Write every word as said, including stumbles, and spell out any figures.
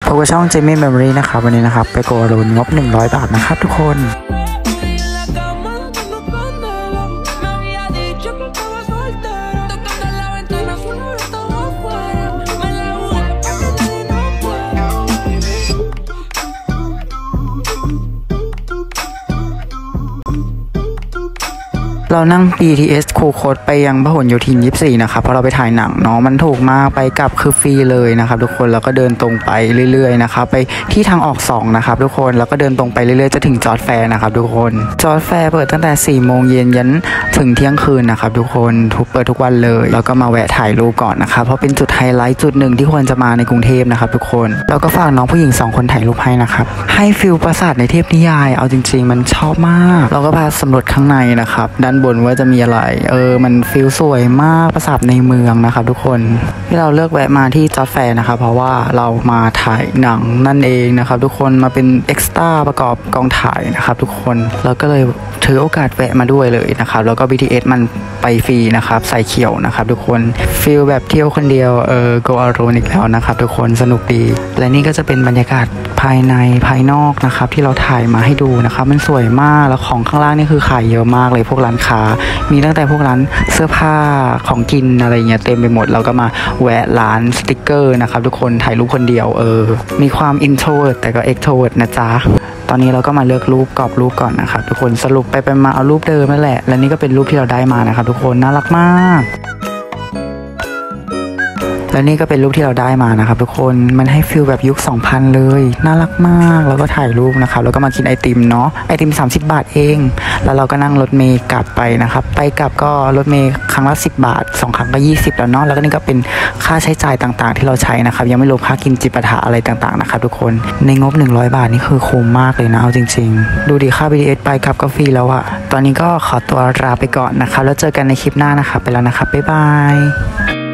พบกับช่อง Jamie Memory นะครับวันนี้นะครับไปโกรูนงบหนึ่งร้อยบาทนะครับทุกคนเรานั่ง บี ที เอส คูคตไปยังพหลโยธินยี่สิบสี่นะครับเพราะเราไปถ่ายหนังเนาะมันถูกมากไปกลับคือฟรีเลยนะครับทุกคนแล้วก็เดินตรงไปเรื่อยๆนะครับไปที่ทางออกสองนะครับทุกคนแล้วก็เดินตรงไปเรื่อยๆจะถึงจอร์จแฟร์นะครับทุกคนจอร์จแฟร์เปิดตั้งแต่สี่โมงเย็นยันถึงเที่ยงคืนนะครับทุกคนทุกเปิดทุกวันเลยแล้วก็มาแวะถ่ายรูปก่อนนะครับเพราะเป็นจุดไฮไลท์จุดหนึ่งที่ควรจะมาในกรุงเทพนะครับทุกคนแล้วก็ฝากน้องผู้หญิงสองคนถ่ายรูปให้นะครับให้ฟิลปราสาทในเทพนิยายเอาจริงๆมันชอบมากเราก็พาสำรวจข้างในนะครับด้านบนว่าจะมีอะไรเออมันฟิลสวยมากปราสาทในเมืองนะครับทุกคนที่เราเลือกแวะมาที่จอร์จแฟร์นะครับเพราะว่าเรามาถ่ายหนังนั่นเองนะครับทุกคนมาเป็นเอ็กซ์ตร้าประกอบกองถ่ายนะครับทุกคนเราก็เลยถือโอกาสแวะมาด้วยเลยนะครับแล้วก็ บี ที เอส มันไปฟรีนะครับสายเขียวนะครับทุกคนฟิลแบบเที่ยวคนเดียวเออโกอารูนอีกแล้วนะครับทุกคนสนุกดีและนี่ก็จะเป็นบรรยากาศภายในภายนอกนะครับที่เราถ่ายมาให้ดูนะครับมันสวยมากแล้วของข้างล่างนี่คือขายเยอะมากเลยพวกร้านค้ามีตั้งแต่พวกร้านเสื้อผ้าของกินอะไรเงี้ยเต็มไปหมดเราก็มาแวะร้านสติกเกอร์นะครับทุกคนถ่ายรูปคนเดียวเออมีความอินโทรเวิร์ตแต่ก็เอ็กโทรเวิร์ตนะจ๊ะตอนนี้เราก็มาเลือกรูปกรอบรูปก่อนนะครับทุกคนสรุปไปไปมาเอารูปเดิมนั่นแหละและนี่ก็เป็นรูปที่เราได้มานะครับทุกคนน่ารักมากและนี่ก็เป็นรูปที่เราได้มานะครับทุกคนมันให้ฟิลแบบยุคสองพันเลยน่ารักมากแล้วก็ถ่ายรูปนะครับแล้วก็มากินไอติมเนาะไอติมสามสิบบาทเองแล้วเราก็นั่งรถเมล์กลับไปนะครับไปกลับก็รถเมล์ครั้งละสิบบาทสองครั้งก็ยี่สิบแล้วเนาะแล้วก็นี่ก็เป็นค่าใช้จ่ายต่างๆที่เราใช้นะครับยังไม่รวมค่ากินจิปาถะอะไรต่างๆนะครับทุกคนในงบหนึ่งร้อยบาทนี่คือคุ้มมากเลยนะเอาจริงๆดูดิค่า บี ที เอส ไปกลับก็ฟรีแล้วอะตอนนี้ก็ขอตัวลาไปก่อนนะครับแล้วเจอกันในคลิปหน้านะครับไปแล้วนะครับบ๊ายบาย